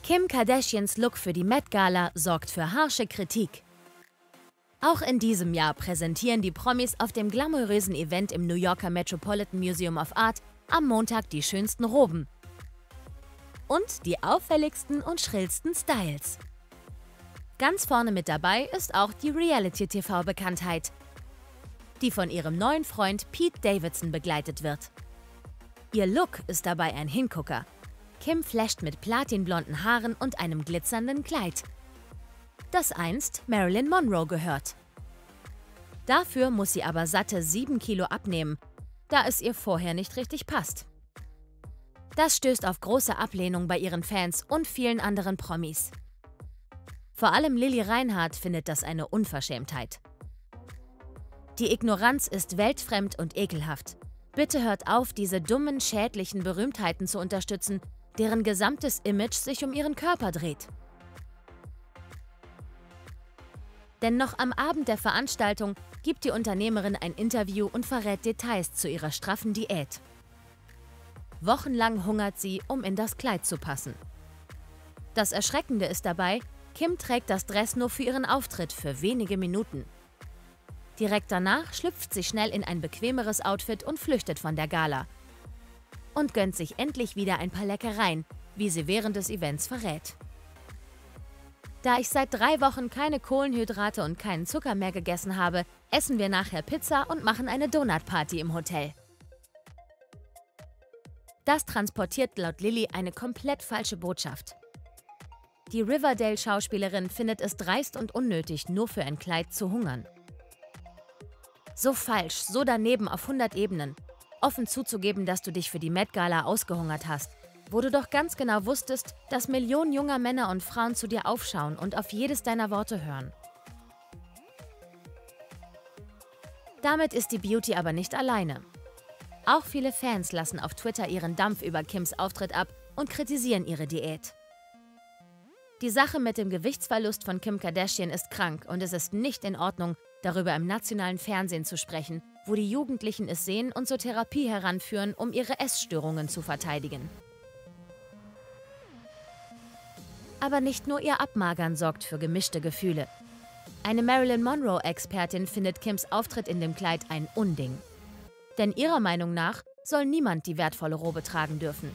Kim Kardashians Look für die Met Gala sorgt für harsche Kritik. Auch in diesem Jahr präsentieren die Promis auf dem glamourösen Event im New Yorker Metropolitan Museum of Art am Montag die schönsten Roben und die auffälligsten und schrillsten Styles. Ganz vorne mit dabei ist auch die Reality-TV-Bekanntheit, die von ihrem neuen Freund Pete Davidson begleitet wird. Ihr Look ist dabei ein Hingucker. Kim flasht mit platinblonden Haaren und einem glitzernden Kleid, das einst Marilyn Monroe gehört. Dafür muss sie aber satte 7 Kilo abnehmen, da es ihr vorher nicht richtig passt. Das stößt auf große Ablehnung bei ihren Fans und vielen anderen Promis. Vor allem Lili Reinhart findet das eine Unverschämtheit. Die Ignoranz ist weltfremd und ekelhaft. Bitte hört auf, diese dummen, schädlichen Berühmtheiten zu unterstützen, deren gesamtes Image sich um ihren Körper dreht. Denn noch am Abend der Veranstaltung gibt die Unternehmerin ein Interview und verrät Details zu ihrer straffen Diät. Wochenlang hungert sie, um in das Kleid zu passen. Das Erschreckende ist dabei, Kim trägt das Dress nur für ihren Auftritt für wenige Minuten. Direkt danach schlüpft sie schnell in ein bequemeres Outfit und flüchtet von der Gala. Und gönnt sich endlich wieder ein paar Leckereien, wie sie während des Events verrät. Da ich seit 3 Wochen keine Kohlenhydrate und keinen Zucker mehr gegessen habe, essen wir nachher Pizza und machen eine Donutparty im Hotel. Das transportiert laut Lili eine komplett falsche Botschaft. Die Riverdale-Schauspielerin findet es dreist und unnötig, nur für ein Kleid zu hungern. So falsch, so daneben auf 100 Ebenen. Offen zuzugeben, dass du dich für die Met Gala ausgehungert hast, wo du doch ganz genau wusstest, dass Millionen junger Männer und Frauen zu dir aufschauen und auf jedes deiner Worte hören. Damit ist die Beauty aber nicht alleine. Auch viele Fans lassen auf Twitter ihren Dampf über Kims Auftritt ab und kritisieren ihre Diät. Die Sache mit dem Gewichtsverlust von Kim Kardashian ist krank und es ist nicht in Ordnung, darüber im nationalen Fernsehen zu sprechen, wo die Jugendlichen es sehen und zur Therapie heranführen, um ihre Essstörungen zu verteidigen. Aber nicht nur ihr Abmagern sorgt für gemischte Gefühle. Eine Marilyn Monroe-Expertin findet Kims Auftritt in dem Kleid ein Unding. Denn ihrer Meinung nach soll niemand die wertvolle Robe tragen dürfen.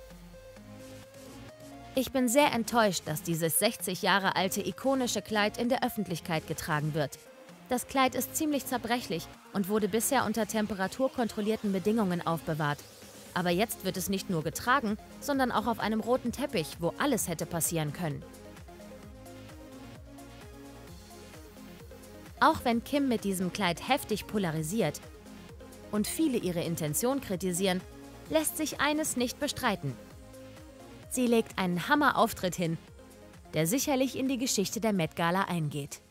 Ich bin sehr enttäuscht, dass dieses 60 Jahre alte ikonische Kleid in der Öffentlichkeit getragen wird. Das Kleid ist ziemlich zerbrechlich und wurde bisher unter temperaturkontrollierten Bedingungen aufbewahrt. Aber jetzt wird es nicht nur getragen, sondern auch auf einem roten Teppich, wo alles hätte passieren können. Auch wenn Kim mit diesem Kleid heftig polarisiert und viele ihre Intention kritisieren, lässt sich eines nicht bestreiten. Sie legt einen Hammer-Auftritt hin, der sicherlich in die Geschichte der Met Gala eingeht.